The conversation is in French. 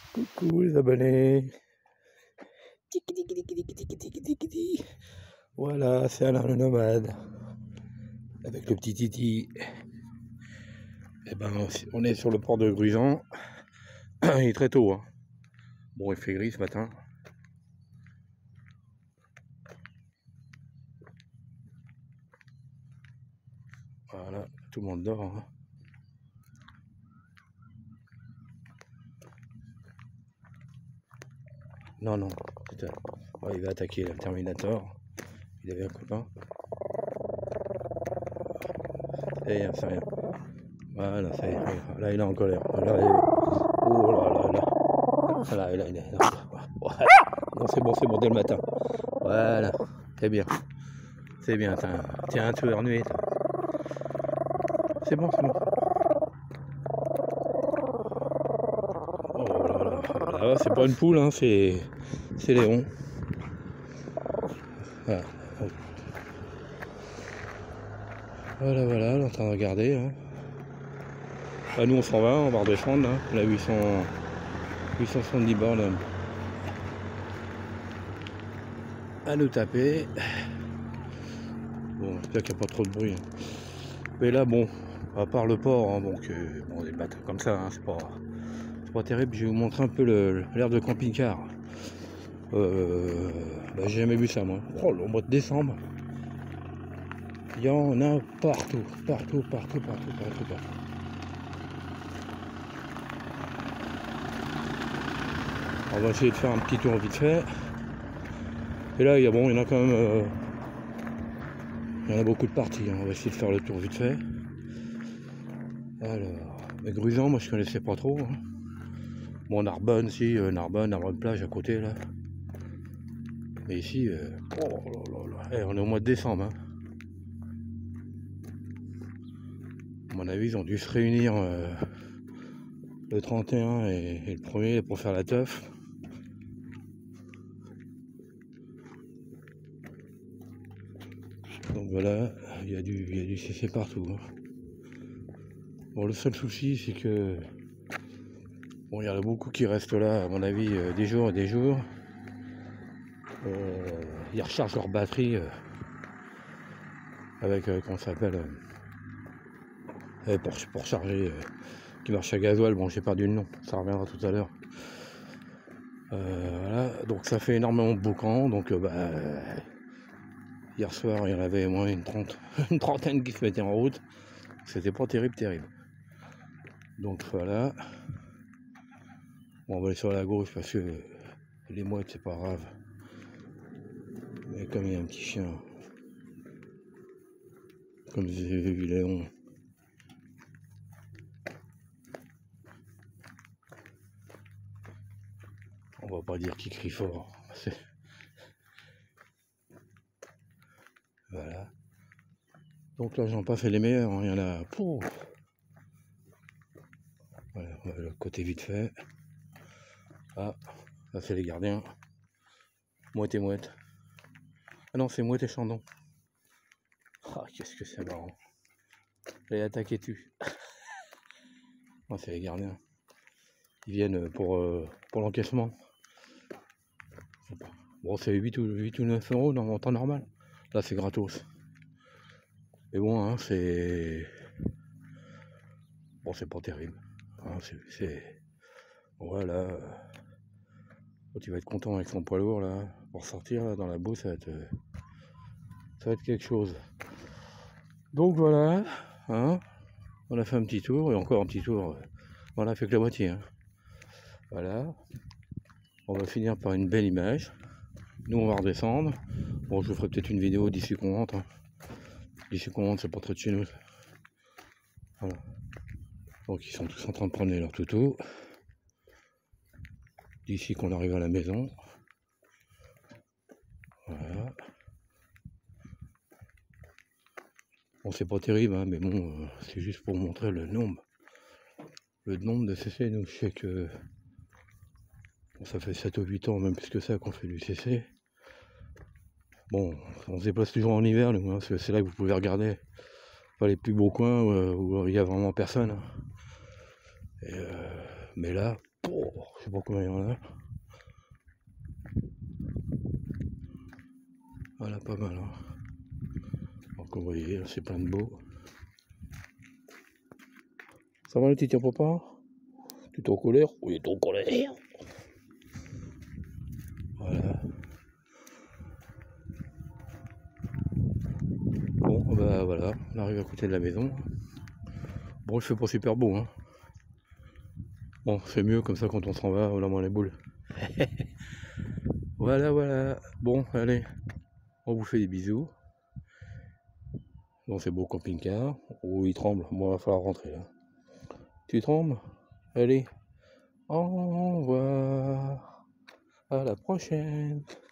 Coucou les abonnés. Tiki tiki tiki tiki tiki tiki tiki tiki. Voilà, c'est Alain le nomade. Avec le petit Titi. Et ben, on est sur le port de Gruisant. Il est très tôt. Hein. Bon, il fait gris ce matin. Voilà, tout le monde dort. Hein. Non, non, putain. Ouais, il va attaquer le Terminator. Il avait un copain. Et ça rien. Voilà, ça y est. Là, il est en colère. Là, oh là là là. Là, il est. Non, c'est bon, dès le matin. Voilà, c'est bien. C'est bien, t'es un tueur nué. C'est bon. Oh là là, c'est pas une poule, hein, c'est Léon. Voilà, on est en train de regarder. Hein. Là, nous on s'en va, on va redescendre. Là, on a 870 bornes à nous taper. Bon, j'espère qu'il n'y a pas trop de bruit. Hein. Mais là, bon, à part le port, hein, donc bon, des bateaux comme ça, hein, c'est pas terrible. Je vais vous montrer un peu l'air de camping-car. Bah, j'ai jamais vu ça, moi. Oh, au mois de décembre, il y en a partout. On va essayer de faire un petit tour vite fait. Et là, il y en a quand même... il y en a beaucoup de parties. Hein. On va essayer de faire le tour vite fait. Alors, mais Gruisant, moi je connaissais pas trop. Hein. Bon, Narbonne, si, Narbonne plage à côté là. Mais ici, oh là là. On est au mois de décembre. Hein. À mon avis, ils ont dû se réunir le 31 et le 1er pour faire la teuf. Donc voilà, il y a du CC partout. Hein. Bon, le seul souci, c'est que bon, il y en a beaucoup qui restent là, à mon avis, des jours et des jours. Ils rechargent leur batterie avec, comment ça s'appelle, pour charger, qui marche à gasoil. Bon, j'ai perdu le nom, ça reviendra tout à l'heure. Voilà, donc ça fait énormément de boucan. Donc hier soir, il y en avait au moins une trentaine qui se mettaient en route. C'était pas terrible. Donc voilà. Bon, on va aller sur la gauche parce que les mouettes, c'est pas grave. Mais comme il y a un petit chien, comme vous avez vu Léon, on va pas dire qu'il crie fort. Voilà. Donc là, j'en pas fait les meilleurs. Hein. Il y en a. Pouf. Voilà, le côté vite fait. Ah, là c'est les gardiens. Mouette et mouette. Ah non, c'est mouette et chandon. Ah, qu'est-ce que c'est marrant. Et attaque et tue. Moi, c'est les gardiens. Ils viennent pour l'encaissement. Bon, c'est 8 ou 9 euros en temps normal. Là, c'est gratos. Mais bon, hein, c'est... Bon, c'est pas terrible. Hein, Voilà. Tu vas être content avec son poids lourd, là. Pour sortir, là, dans la boue, ça va être quelque chose. Donc, voilà. Hein, on a fait un petit tour, et encore un petit tour. On a fait que la moitié. Hein. Voilà. On va finir par une belle image. Nous, on va redescendre. Bon, je vous ferai peut-être une vidéo d'ici qu'on rentre. Hein. D'ici qu'on rentre, c'est pas très de chez nous. Voilà. Donc, ils sont tous en train de promener leur toutou. D'ici qu'on arrive à la maison. Voilà. Bon, c'est pas terrible, hein, mais bon, c'est juste pour montrer le nombre de CC. Donc, je sais que bon, ça fait 7 ou 8 ans, même plus que ça, qu'on fait du CC. Bon, on se déplace toujours en hiver, nous, hein, parce que c'est là que vous pouvez regarder les plus beaux coins où il n'y a vraiment personne. Et, mais là, Oh, je sais pas combien il y en a. Voilà, pas mal. Hein. Donc, vous voyez, c'est plein de beaux. Ça va le petit papa? Tu es en colère? Oui, tu es en colère. Voilà. Bon, bah voilà, on arrive à côté de la maison. Bon, il fait pas super beau, hein. Bon, c'est mieux comme ça quand on s'en va, on a moins les boules. Voilà, voilà. Bon, allez, on vous fait des bisous. Dans ces beaux camping-cars. Oh, il tremble. Moi, il va falloir rentrer là. Tu trembles? Allez, au revoir. À la prochaine.